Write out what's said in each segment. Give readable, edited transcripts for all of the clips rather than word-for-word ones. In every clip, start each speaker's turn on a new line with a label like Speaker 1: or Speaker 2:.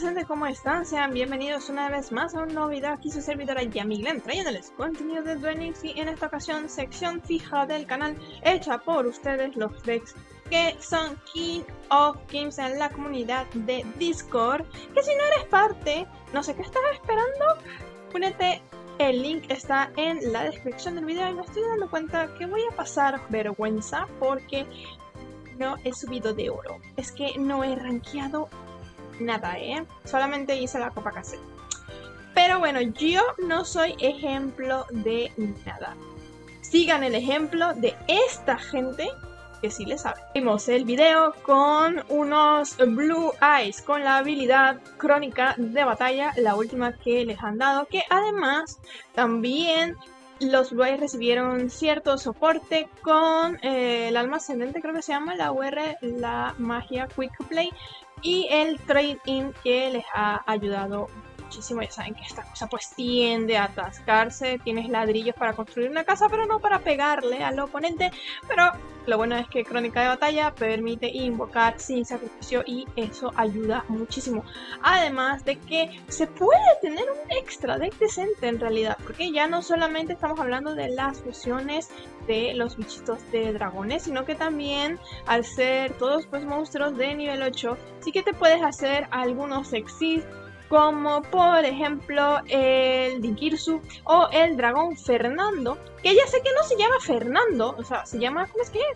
Speaker 1: gente, ¿cómo están? Sean bienvenidos una vez más a un nuevo video. Aquí su servidora Yamiglen, trayéndoles contenido de Duel Links y en esta ocasión sección fija del canal hecha por ustedes, los decks que son King of Kings en la comunidad de Discord. Que si no eres parte, no sé qué estás esperando, únete. El link está en la descripción del video y me estoy dando cuenta que voy a pasar vergüenza porque no he subido de oro. Es que no he rankeado nada, solamente hice la copa casera. Pero bueno, yo no soy ejemplo de nada. Sigan el ejemplo de esta gente que sí le sabe. Vimos el video con unos Blue Eyes con la habilidad crónica de batalla, la última que les han dado, que además también los Blue Eyes recibieron cierto soporte con el alma ascendente, creo que se llama, la UR, la magia Quick Play, y el trade-in que les ha ayudado muchísimo. Ya saben que esta cosa pues tiende a atascarse. Tienes ladrillos para construir una casa, pero no para pegarle al oponente. Pero lo bueno es que Crónica de Batalla permite invocar sin sacrificio y eso ayuda muchísimo. Además de que se puede tener un extra deck decente en realidad, porque ya no solamente estamos hablando de las fusiones de los bichitos de dragones, sino que también al ser todos pues monstruos de nivel 8, sí que te puedes hacer algunos exit, como por ejemplo el Dinkirsu o el dragón Fernando, que ya sé que no se llama Fernando, o sea, se llama, ¿cómo es que?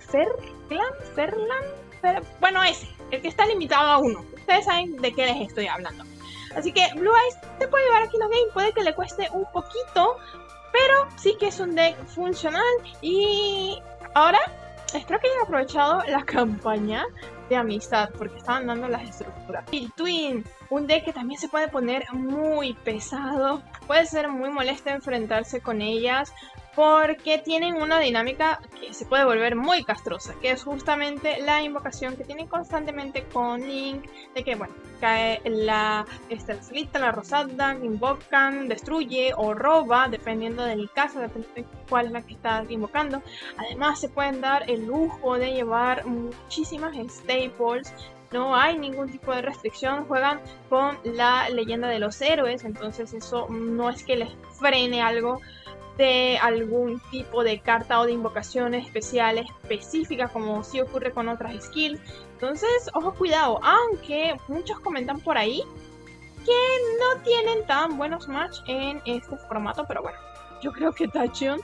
Speaker 1: Bueno, ese, el que está limitado a 1. Ustedes saben de qué les estoy hablando. Así que Blue Eyes te puede llevar aquí los game, puede que le cueste un poquito, pero sí que es un deck funcional. Y ahora espero que hayan aprovechado la campaña de amistad, porque estaban dando las estructuras. El Twin, un deck que también se puede poner muy pesado, puede ser muy molesto enfrentarse con ellas, porque tienen una dinámica que se puede volver muy castrosa, que es justamente la invocación que tienen constantemente con Link, de que bueno, cae la Estelcita, la Rosada, invocan, destruye o roba, dependiendo del caso, dependiendo de cuál es la que estás invocando. Además se pueden dar el lujo de llevar muchísimas staples. No hay ningún tipo de restricción, juegan con la leyenda de los héroes, entonces eso no es que les frene algo de algún tipo de carta o de invocación especial específica, como sí ocurre con otras skills. Entonces, ojo, cuidado, aunque muchos comentan por ahí que no tienen tan buenos match en este formato, pero bueno, yo creo que Tachion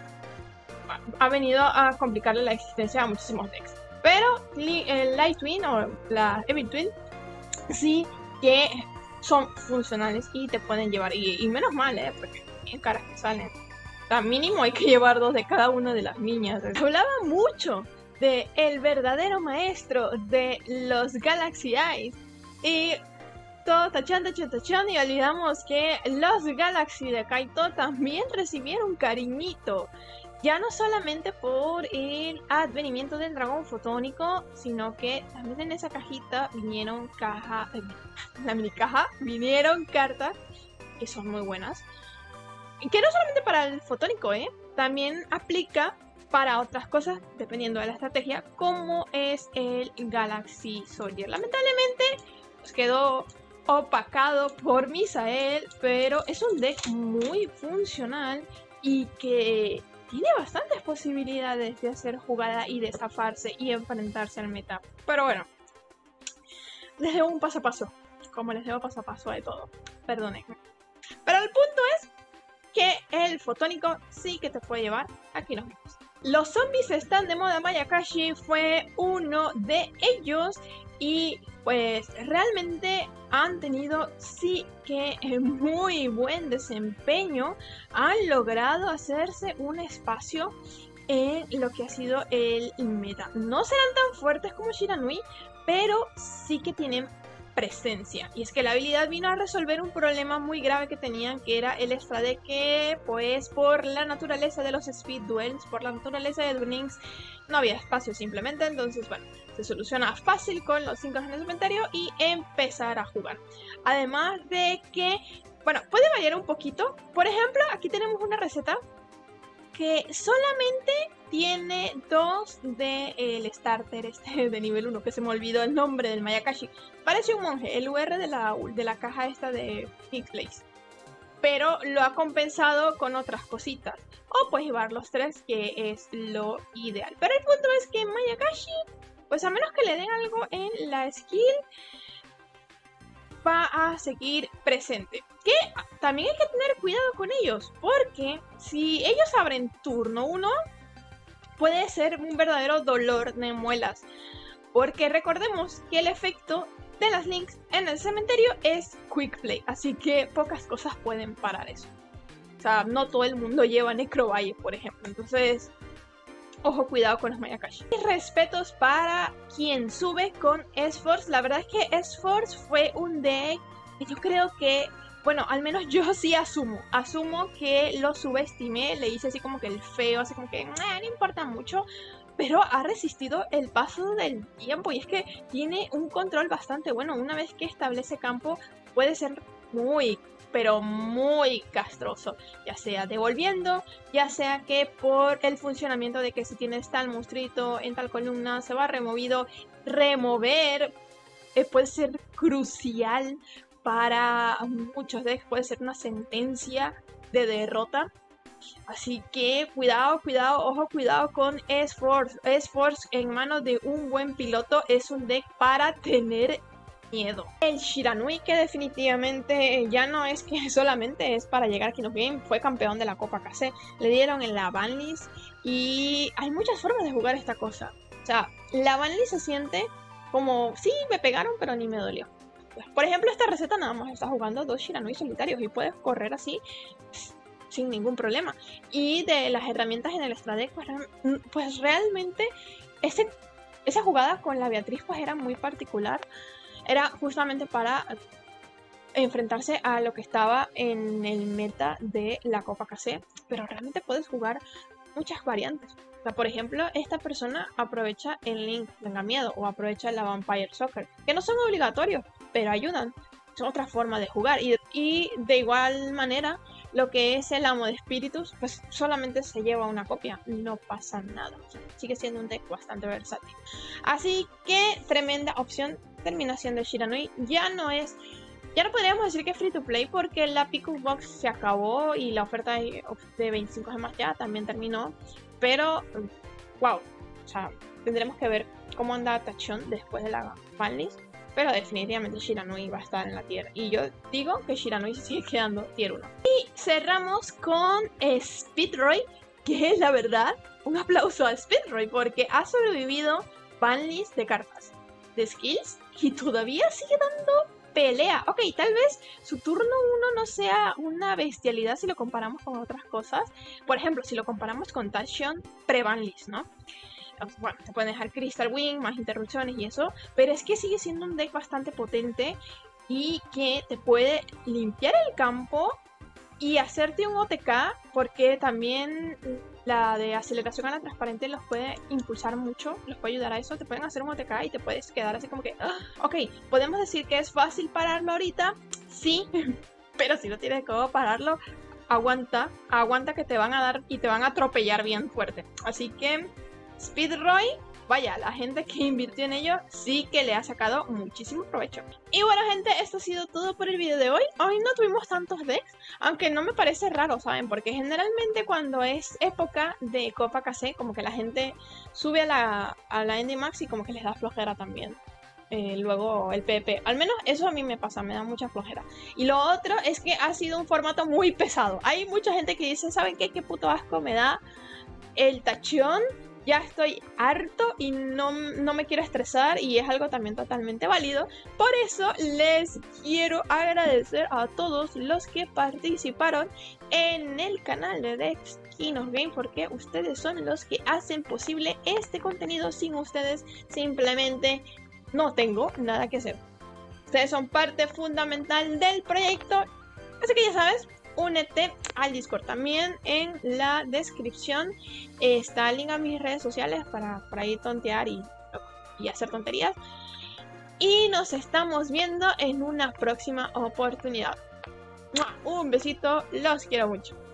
Speaker 1: ha venido a complicarle la existencia a muchísimos decks. Pero el Light Twin o la Evil Twin sí que son funcionales y te pueden llevar, y menos mal, porque bien caras que salen. O sea, mínimo hay que llevar 2 de cada una de las niñas. Hablaba mucho de el verdadero maestro de los Galaxy Eyes y todo tachán, y olvidamos que los Galaxy de Kaito también recibieron cariñito. Ya no solamente por el advenimiento del dragón fotónico, sino que también en esa cajita vinieron la mini caja, vinieron cartas que son muy buenas. Que no solamente para el fotónico, también aplica para otras cosas, dependiendo de la estrategia, como es el Galaxy Soldier. Lamentablemente, pues quedó opacado por Misael, pero es un deck muy funcional y que tiene bastantes posibilidades de hacer jugada y de zafarse y enfrentarse al meta. Pero bueno, les debo un paso a paso, como les debo paso a paso de todo. Perdónenme. Pero el punto es que el fotónico sí que te puede llevar. Aquí nos vemos. Los zombies están de moda. Mayakashi fue uno de ellos y pues realmente han tenido sí que muy buen desempeño. Han logrado hacerse un espacio en lo que ha sido el meta. No serán tan fuertes como Shiranui, pero sí que tienen presencia. Y es que la habilidad vino a resolver un problema muy grave que tenían, que era el extra de que pues por la naturaleza de los speed duels, por la naturaleza de Duel Links, no había espacio simplemente. Entonces bueno, se soluciona fácil con los 5 en el inventario y empezar a jugar. Además de que, bueno, puede variar un poquito. Por ejemplo, aquí tenemos una receta que solamente tiene 2 del starter de nivel 1, que se me olvidó el nombre del Mayakashi. Parece un monje, el UR de la caja esta de Pixplays. Pero lo ha compensado con otras cositas. O puedes llevar los 3, que es lo ideal. Pero el punto es que Mayakashi, pues a menos que le den algo en la skill, va a seguir presente. Que también hay que tener cuidado con ellos, porque si ellos abren turno 1, puede ser un verdadero dolor de muelas. Porque recordemos que el efecto de las Lynx en el cementerio es Quick Play, así que pocas cosas pueden parar eso. O sea, no todo el mundo lleva Necrovalle, por ejemplo, entonces ojo, cuidado con los Mayakashi. Y respetos para quien sube con S-Force. La verdad es que S-Force fue un deck que yo creo que, bueno, al menos yo sí asumo que lo subestimé, le hice así como que el feo, así como que no importa mucho, pero ha resistido el paso del tiempo y es que tiene un control bastante bueno. Una vez que establece campo puede ser muy, pero muy castroso, ya sea devolviendo, ya sea que por el funcionamiento de que si tienes tal monstruito en tal columna se va removido, remover puede ser crucial para muchos decks, puede ser una sentencia de derrota. Así que cuidado, ojo, cuidado con S-Force. S-Force en manos de un buen piloto es un deck para tener miedo. El Shiranui, que definitivamente ya no es que solamente es para llegar a King of Game, fue campeón de la Copa KC. Le dieron en la banlist y hay muchas formas de jugar esta cosa. O sea, la banlist se siente como, sí, me pegaron, pero ni me dolió. Por ejemplo, esta receta nada más está jugando 2 Shiranui solitarios y puedes correr así sin ningún problema. Y de las herramientas en el extra deck, pues realmente esa jugada con la Beatriz pues era muy particular. Era justamente para enfrentarse a lo que estaba en el meta de la Copa KC, pero realmente puedes jugar muchas variantes. O sea, por ejemplo, esta persona aprovecha el Link Tenga Miedo o aprovecha la Vampire Soccer, que no son obligatorios, pero ayudan. Es otra forma de jugar. Y de igual manera, lo que es el Amo de Espíritus, pues solamente se lleva una copia, no pasa nada. O sea, sigue siendo un deck bastante versátil. Así que tremenda opción. Termina siendo el Shiranui. Ya no podríamos decir que es free to play porque la Pickup Box se acabó y la oferta de 25 gemas ya también terminó. Pero, wow. O sea, tendremos que ver cómo anda Tachon después de la fanlist. Pero definitivamente Shiranui va a estar en la tier. Y yo digo que Shiranui se sigue quedando tier 1. Y cerramos con Speedroy, que es la verdad un aplauso a Speedroy porque ha sobrevivido banlist de cartas, de skills, y todavía sigue dando pelea. Ok, tal vez su turno 1 no sea una bestialidad si lo comparamos con otras cosas. Por ejemplo, si lo comparamos con Tachon pre-banlist, ¿no? Bueno, te pueden dejar Crystal Wing, más interrupciones y eso, pero es que sigue siendo un deck bastante potente y que te puede limpiar el campo y hacerte un OTK, porque también la de aceleración a la transparente los puede impulsar mucho, los puede ayudar a eso, te pueden hacer un OTK y te puedes quedar así como que, ok, podemos decir que es fácil pararlo ahorita, sí, pero si no tienes cómo pararlo, aguanta que te van a dar y te van a atropellar bien fuerte. Así que Speedroy, vaya, la gente que invirtió en ello sí que le ha sacado muchísimo provecho. Y bueno, gente, esto ha sido todo por el video de hoy. Hoy no tuvimos tantos decks, aunque no me parece raro, ¿saben? Porque generalmente cuando es época de Copa KC, como que la gente sube a la NDmax y como que les da flojera también. Luego el PvP, al menos eso a mí me pasa, me da mucha flojera. Y lo otro es que ha sido un formato muy pesado. Hay mucha gente que dice, ¿saben qué? Qué puto asco me da el Tachón. Ya estoy harto y no me quiero estresar, y es algo también totalmente válido. Por eso les quiero agradecer a todos los que participaron en el canal de King of Game, porque ustedes son los que hacen posible este contenido. Sin ustedes simplemente no tengo nada que hacer. Ustedes son parte fundamental del proyecto, así que ya sabes, únete al Discord. También en la descripción está el link a mis redes sociales para ir tontear y hacer tonterías. Y nos estamos viendo en una próxima oportunidad. Un besito, los quiero mucho.